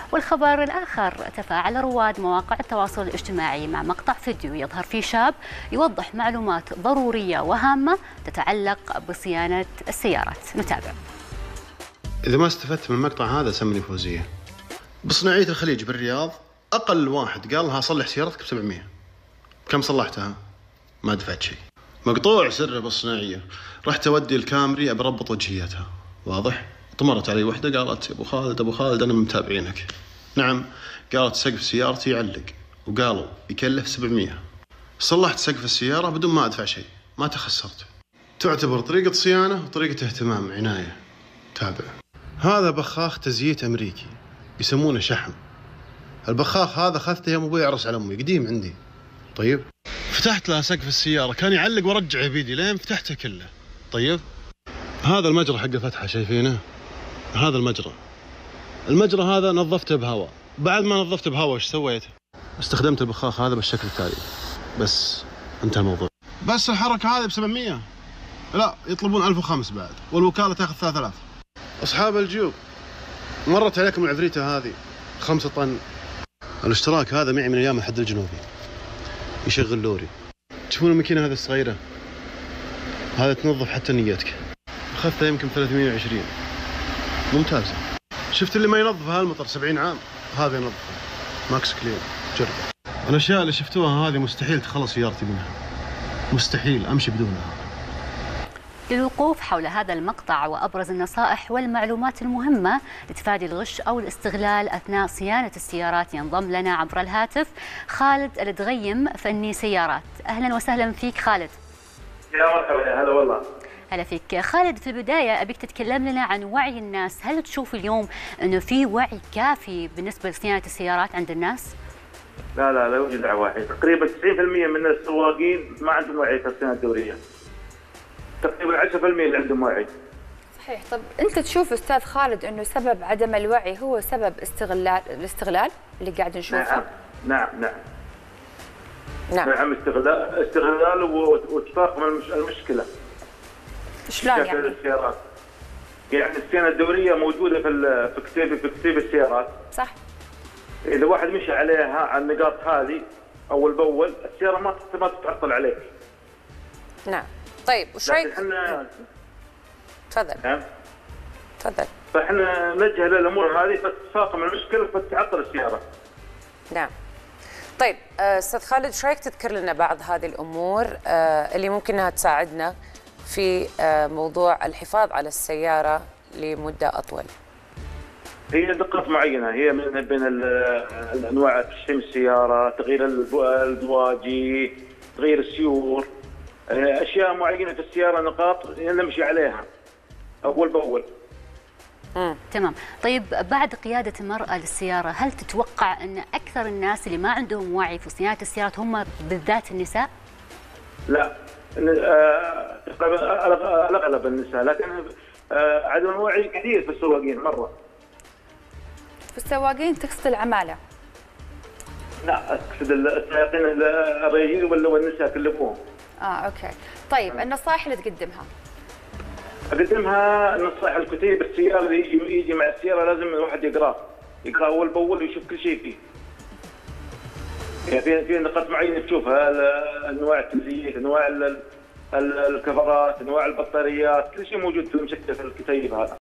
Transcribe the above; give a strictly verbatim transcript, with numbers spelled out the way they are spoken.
والخبر الآخر، تفاعل رواد مواقع التواصل الاجتماعي مع مقطع فيديو يظهر فيه شاب يوضح معلومات ضرورية وهامة تتعلق بصيانة السيارات. نتابع. إذا ما استفدت من المقطع هذا سمني فوزية. بصناعية الخليج بالرياض أقل واحد قال لها صلح سيارتك ب سبعمية. كم صلحتها؟ ما دفعت شيء. مقطوع سر بالصناعية. رحت أودي الكامري أبربط وجهيتها، واضح؟ طمرت علي وحدة قالت أبو خالد أبو خالد أنا من متابعينك. نعم، قالت سقف سيارتي يعلق وقالوا يكلف سبعمية. صلحت سقف السيارة بدون ما أدفع شيء، ما تخسرت. تعتبر طريقة صيانة وطريقة اهتمام عناية. تابع. هذا بخاخ تزييت أمريكي يسمونه شحم. البخاخ هذا أخذته يوم أبوي يعرس على أمي، قديم عندي. طيب فتحت له سقف السيارة كان يعلق ورجعه بيدي لين فتحته كله. طيب هذا المجرى حق الفتحة شايفينه؟ هذا المجرى. المجرى هذا نظفته بهواء. بعد ما نظفته بهواء ايش سويت؟ استخدمت البخاخ هذا بالشكل التالي. بس انتهى الموضوع. بس الحركة هذه ب سبعمية. لا يطلبون ألف وخمسة بعد، والوكالة تاخذ ثلاثة آلاف. أصحاب الجيوب مرت عليكم العفريتة هذه خمسة طن. الاشتراك هذا معي من أيام الحد الجنوبي، يشغل لوري. تشوفون الماكينة هذه الصغيرة؟ هذا تنظف حتى نيتك. أخذتها يمكن ثلاثمية وعشرين. ممتازة. شفت اللي ما ينظفها هالمطر سبعين عام، هذا ينظفها. ماكس كلين. جرب. الأشياء اللي شفتوها هذه مستحيل تخلص سيارتي منها. مستحيل أمشي بدونها. للوقوف حول هذا المقطع وأبرز النصائح والمعلومات المهمة لتفادي الغش أو الاستغلال أثناء صيانة السيارات ينضم لنا عبر الهاتف خالد الدغيم، فني سيارات. أهلا وسهلا فيك خالد. يا مرحبا، يا هلا والله. هلا فيك خالد. في البداية أبيك تتكلم لنا عن وعي الناس. هل تشوف اليوم أنه في وعي كافي بالنسبة لصيانة السيارات عند الناس؟ لا لا لا يوجد وعي. تقريبا تسعين بالمئة من السواقين ما عندهم وعي في الصيانة الدورية. تقريبا عشرة بالمئة اللي عندهم وعي. صحيح. طب انت تشوف استاذ خالد انه سبب عدم الوعي هو سبب استغلال الاستغلال اللي قاعد نشوفه؟ نعم نعم نعم نعم, نعم استغلال استغلال وتفاقم المشكله. شلون يعني؟ السيارات يعني الصيانه الدوريه موجوده في في كتيب في كتيب السيارات. صح. اذا واحد مشى عليها على النقاط هذه اول باول السياره ما ما تتعطل عليك. نعم. طيب وش رايك؟ احنا تفضل. نعم تفضل. فاحنا نجهل الامور هذه فتتفاقم المشكله فتتعطل السياره. نعم. طيب استاذ خالد، ايش رايك تذكر لنا بعض هذه الامور اللي ممكن انها تساعدنا في موضوع الحفاظ على السياره لمده اطول؟ هي دقات معينه، هي من بين الانواع تشحيم السياره، تغيير البواجي، تغيير السيور، اشياء معينه في السياره، نقاط نمشي عليها اول باول. امم تمام. طيب بعد قياده المراه للسياره، هل تتوقع ان اكثر الناس اللي ما عندهم وعي في صيانه السيارات هم بالذات النساء؟ لا، تقريبا اغلب النساء، لكن عدم الوعي كثير في السواقين مره. في السواقين تقصد العماله؟ لا، اقصد السائقين الرجال ولا والنساء كلهم. اه اوكي. طيب النصائح اللي تقدمها؟ اقدمها نصائح الكتيب السياره اللي يجي يجي مع السياره لازم الواحد يقراه، يقرا اول باول ويشوف كل شيء فيه. يعني في في نقاط معينه تشوفها، انواع التزييت، انواع الكفرات، انواع البطاريات، كل شيء موجود في مشكل في الكتيب هذا.